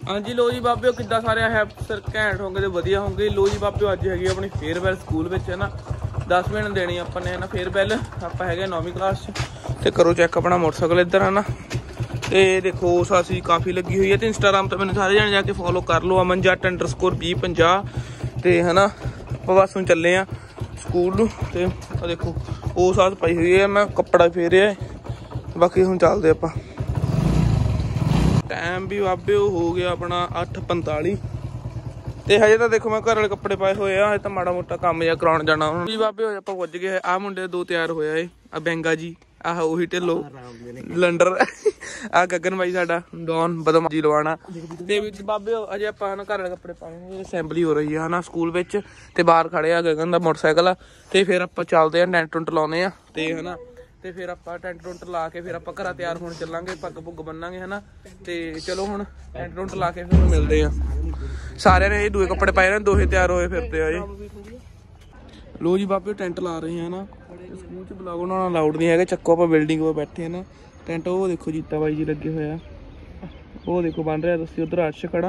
हाँ जी लो जी बाबे किदा सारे है सर घैंट होंगे तो वधिया होंगे। लो जी बाबे अज हैगी अपनी फेयरवैल स्कूल में है ना 10 मिनट देनी अपने है ना फेयरवैल। आप है 9वीं क्लास तो करो चैक अपना मोटरसाइकिल इधर है ना। तो देखो सासी काफ़ी लगी हुई है। तो इंस्टाग्राम तो मैंने सारे जने जाके फॉलो कर लो अमन जट _2050 तो है ना। बस हूँ चले हैं स्कूल तो देखो वो सास पाई हुई है मैं कपड़ा फेरिया बाकी हूँ चलते आप। टाइम भी बाबे हो गया अपना 8:45 तो हजे तो देखो मैं घर वाले कपड़े पाए हुए हजे तो माड़ा मोटा काम जहा कराने जाना जी बाबे हो आप पुज गए। आ मुंडे 2 तैयार होया है आ बैंगा जी आह उही ढिलो लंडर आ गगन भाई साडा डॉन बदमाशी लवाना बाबे अजे आप घर वाले कपड़े पाए असैंबली हो रही है ना स्कूल में तो बाहर खड़े आ गगन का मोटरसाइकिल तो फिर आप चलते हैं टेंट टुंट लाने है ना। तो फिर आप टेंट टुंट ला के फिर आप घर तैयार होने चलांगे पग पुग बन्नांगे है ना। तो चलो हुण टेंट टुंट ला के फिर मिलते हैं सारे ने दूए कपड़े पाए ने दोहे तैयार होए फिरते हैं। लो जी बाबे टेंट ला रहे हैं ना स्कूल च ब्लॉग बनाना अलाउड नहीं है चक्को आप बिल्डिंग पर बैठे हैं ना। टेंट वो देखो जीता बाई जी लगे हुए हैं वो देखो बन रहा है उधर अर्श खड़ा।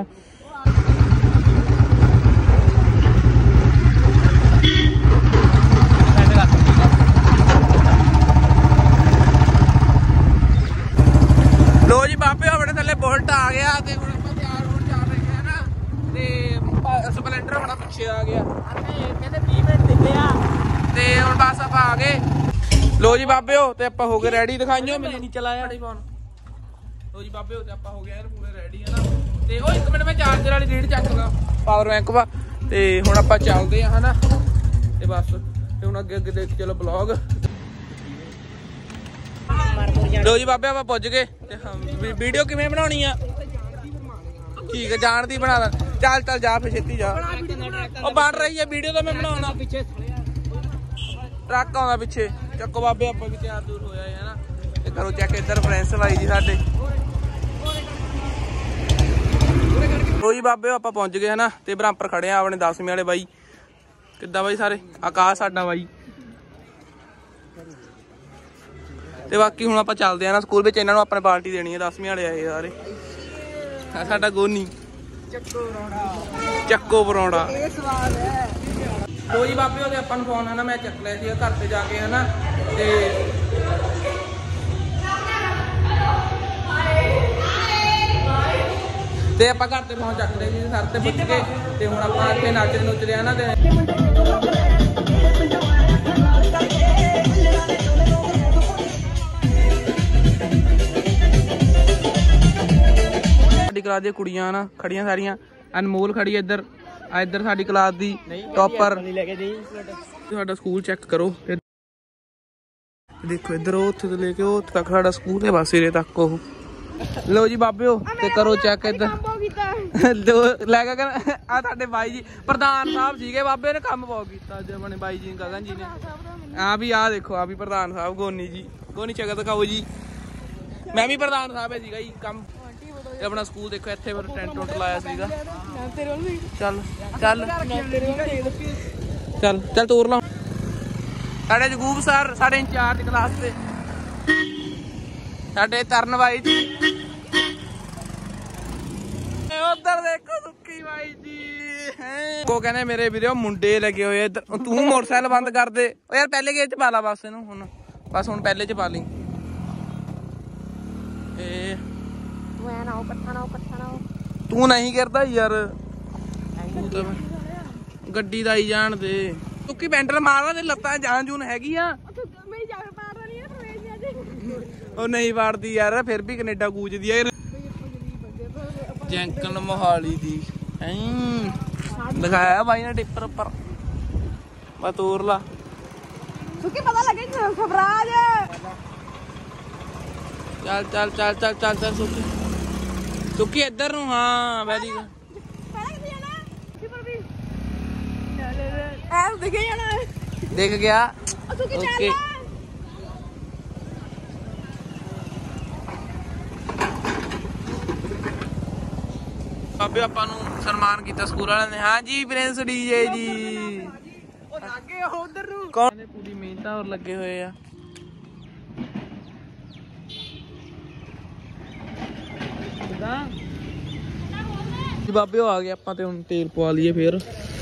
लो जी बाबे अपने थले बुलेट आ गया ते हुण आपां तैयार होण जा रहे हैं ना। ते स्पलेंडर अपना पिछे आ गया कहते 20 मिनट दिखे आ ते हुण बस आपां आ गए। लो जी बाबे हो ते आपां हो गए रेडी दिखाइयो मैंने नहीं चलाया फोन। लो जी बाबे हो ते आपां हो गए यार पूरे रेडी है ना। ते ओ 1 मिनट मैं चार्जर वाली रीड चक ला पावर बैंक वा ते हुण आपां चलदे आ है ना। ते बस ते हुण अगे अगे देख चलो ब्लॉग। लो जी बाबे आप पुज गए वीडियो किवें बनानी आ ठीक है जान दी बना चल चल जा फिर छेती जा बन रही है वीडियो तो मैं बनाना पिछे ट्रक आउंदा पिछे चक्को बाबे आप भी तैयार दूर होया है ना। ते करो चेक इधर फ्रेंड्स भाई जी साडे। लो जी बाबे आप पहुंच गए है ना ते बराबर खड़े हैं अपने 10वीं वाले बाई किदा बाई सारे आकाश साडा बाई ते बाकी हुण आपां चलदे हैं ना स्कूल में इन्हां नूं अपने पार्टी देनी है 10वीं वाले आए सारे साडा गोनी चक्को परौंठा। लो जी बाबे ओहदे आपां नूं फोन है ना मैं चक लिया घर से जाके है ना। ते आपां घर ते फोन चक लिया जी सर ते पुछ के ते हुण आपां इत्थे नच नुच रहे ना ते क्लास दी कुड़ियां ना खड़ियां सारियां अनमोल खड़ी है इधर इधर साडी क्लास दी टॉपर साडा स्कूल चेक करो देखो इधर उत्थे तो लेके उत्थे तक साडा स्कूल है बस सिरे तक वो। लो जी बाबे ते करो चेक इधर लैके आ साडे बाई जी प्रधान साहब सीगे बाबे ने काम बहुत किया अज अपने बाई जी गगन जी ने आ भी आ देखो आ भी प्रधान साहब गोनी जी गोनी चेक दिखाओ जी मैं भी प्रधान साहब है जी काम अपना स्कूल देखो इत्थे टेंट टुंट लाया सीगा। चल चल चल चल तोर ला साडे जगूब सर साडे इंचार्ज क्लास से साडे तरन भाई जी उधर देखो सुक्की भाई जी वो कहने मेरे वीडियो मुंडे लगे हुए इधर तू मोटरसाइकिल बंद कर दे यार पहले गेट च पा ला बस इनू हुण बस हुण पहले च पा ली तू नहीं करता यार गड्डी दा ही जान दे तुकी पेंटर मारना ते लत्तां जान जून हैगी आ ओ नहीं वाड़दी यार फिर भी कनेडा कूचदी है जैंकन मोहाली दी दिखाया भाई ने टिप्पर पर बतूर ला तुकी पता लगे खबराज चल चल चल चल चल चल सुकी सुकी इधर नूं हाँ वेरी गुड देख गया ओके बाबे आपां नूं सन्मान किया स्कूल वाले ने। हाँ जी प्रिंस डीजे जी कौन पूरी मेहनत और लगे हुए आ ਬਾਬੇ ਉਹ ਆ ਗਏ ਆਪਾਂ ਤੇ ਹੁਣ ਤੇਲ ਪਵਾ ਲਈਏ ਫੇਰ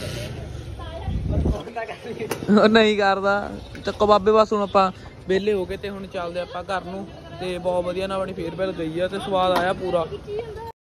ਨਹੀਂ ਕਰਦਾ ਚੱਕੋ ਬਾਬੇ ਬਸ ਹੁਣ ਆਪਾਂ ਵਿਹਲੇ ਹੋ ਗਏ ਤੇ ਹੁਣ ਚੱਲਦੇ ਆਪਾਂ ਘਰ ਨੂੰ ਤੇ ਬਹੁਤ ਵਧੀਆ ਨਾ ਬਣੀ ਫੇਅਰਵੈਲ ਗਈ ਆ ਤੇ ਸਵਾਦ ਆਇਆ ਪੂਰਾ।